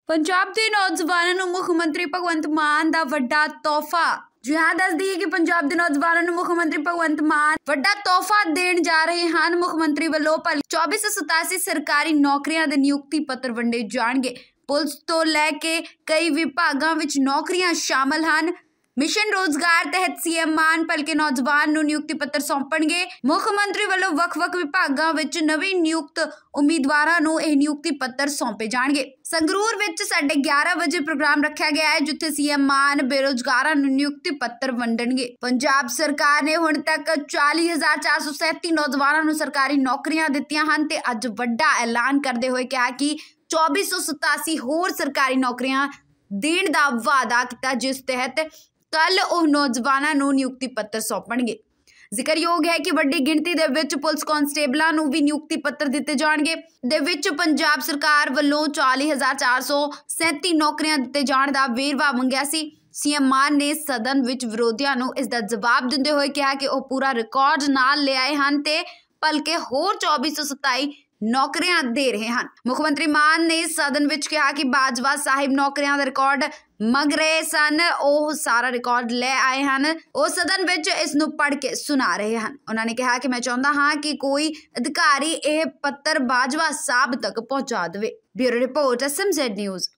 पंजाब के नौजवानों ਨੂੰ ਮੁੱਖ ਮੰਤਰੀ ਭਗਵੰਤ ਮਾਨ ਦਾ ਵੱਡਾ ਤੋਹਫਾ। ਜੀ ਹਾਂ, ਦੱਸਦੀ ਹੈ ਕਿ ਪੰਜਾਬ ਦੇ ਨੌਜਵਾਨਾਂ ਨੂੰ ਮੁੱਖ ਮੰਤਰੀ ਭਗਵੰਤ ਮਾਨ ਵੱਡਾ ਤੋਹਫਾ ਦੇਣ ਜਾ ਰਹੇ ਹਨ। ਮੁੱਖ ਮੰਤਰੀ ਵੱਲੋਂ 2487 ਸਰਕਾਰੀ ਨੌਕਰੀਆਂ ਦੇ ਨਿਯੁਕਤੀ ਪੱਤਰ ਵੰਡੇ ਜਾਣਗੇ। ਪੁਲਿਸ ਤੋਂ ਲੈ ਕੇ ਕਈ ਵਿਭਾਗਾਂ ਵਿੱਚ ਨੌਕਰੀਆਂ ਸ਼ਾਮਲ ਹਨ। मिशन रोजगार तहत सीएम मान भलके नौजवान ਨੂੰ ਨਿਯੁਕਤੀ ਪੱਤਰ ਸੌਂਪਣਗੇ। ਮੁੱਖ ਮੰਤਰੀ ਵੱਲੋਂ ਵੱਖ-ਵੱਖ ਵਿਭਾਗਾਂ ਵਿੱਚ ਨਵੇਂ ਨਿਯੁਕਤ ਉਮੀਦਵਾਰਾਂ ਨੂੰ ਇਹ ਨਿਯੁਕਤੀ ਪੱਤਰ ਸੌਂਪੇ ਜਾਣਗੇ। ਸੰਗਰੂਰ ਵਿੱਚ 11:30 ਵਜੇ ਪ੍ਰੋਗਰਾਮ ਰੱਖਿਆ ਗਿਆ ਹੈ, ਜਿੱਥੇ ਸੀਐਮ ਮਾਨ ਬੇਰੋਜ਼ਗਾਰਾਂ ਨੂੰ ਨਿਯੁਕਤੀ ਪੱਤਰ ਵੰਡਣਗੇ। ਪੰਜਾਬ ਸਰਕਾਰ ਨੇ ਹੁਣ ਤੱਕ 40,437 ਨੌਜਵਾਨਾਂ ਨੂੰ ਸਰਕਾਰੀ ਨੌਕਰੀਆਂ ਦਿੱਤੀਆਂ ਹਨ ਤੇ ਅੱਜ ਵੱਡਾ ਐਲਾਨ ਕਰਦੇ ਹੋਏ ਕਿਹਾ ਕਿ 2487 ਹੋਰ ਸਰਕਾਰੀ ਨੌਕਰੀਆਂ ਦੇਣ ਦਾ ਵਾਅਦਾ ਕੀਤਾ, ਜਿਸ ਤਹਿਤ ਕੱल ਉਹ ਨੌਜਵਾਨਾਂ ਨੂੰ ਨਿਯੁਕਤੀ ਪੱਤਰ ਸੌਂਪਣਗੇ। ਜ਼ਿਕਰਯੋਗ ਹੈ ਕਿ ਵੱਡੀ ਗਿਣਤੀ ਦੇ ਵਿੱਚ ਪੁਲਿਸ ਕਾਂਸਟੇਬਲਾਂ ਨੂੰ ਵੀ ਨਿਯੁਕਤੀ ਪੱਤਰ ਦਿੱਤੇ ਜਾਣਗੇ। ਦੇ ਵਿੱਚ ਪੰਜਾਬ ਸਰਕਾਰ ਵੱਲੋਂ 40,437 ਨੌਕਰੀਆਂ ਦਿੱਤੇ ਜਾਣ ਦਾ ਵੇਰਵਾ ਮੰਗਿਆ ਸੀ। ਸੀਐਮ ਮਾਨ ਨੇ ਸਦਨ ਵਿੱਚ ਵਿਰੋਧੀਆਂ ਨੂੰ ਇਸ ਦਾ ਜਵਾਬ ਦਿੰਦੇ ਹੋਏ ਕਿਹਾ ਕਿ ਉਹ ਪੂਰਾ ਰਿਕਾਰਡ ਨਾਲ ਲਿਆਏ ਹਨ ਤੇ ਭਲਕੇ ਹੋਰ 2427 ਨੌਕਰੀਆਂ ਦੇ ਰਹੇ ਹਨ। ਮੁੱਖ ਮੰਤਰੀ ਮਾਨ ਨੇ ਸਦਨ ਵਿੱਚ ਕਿਹਾ ਕਿ ਬਾਜਵਾ ਸਾਹਿਬ ਨੌਕਰੀਆਂ ਦਾ ਰਿਕਾਰਡ ਮੰਗ ਰਹੇ ਸਨ, ਉਹ ਸਾਰਾ ਰਿਕਾਰਡ ਲੈ ਆਏ ਹਨ। ਉਹ ਸਦਨ ਵਿੱਚ ਇਸ ਨੂੰ ਪੜ੍ਹ ਕੇ ਸੁਣਾ ਰਹੇ ਹਨ। ਉਹਨਾਂ ਨੇ ਕਿਹਾ ਕਿ ਮੈਂ ਚਾਹੁੰਦਾ ਹਾਂ ਕਿ ਕੋਈ ਅਧਿਕਾਰੀ ਇਹ ਪੱਤਰ ਬਾਜਵਾ ਸਾਹਿਬ ਤੱਕ ਪਹੁੰਚਾ ਦੇਵੇ। Bureau report SMZ news.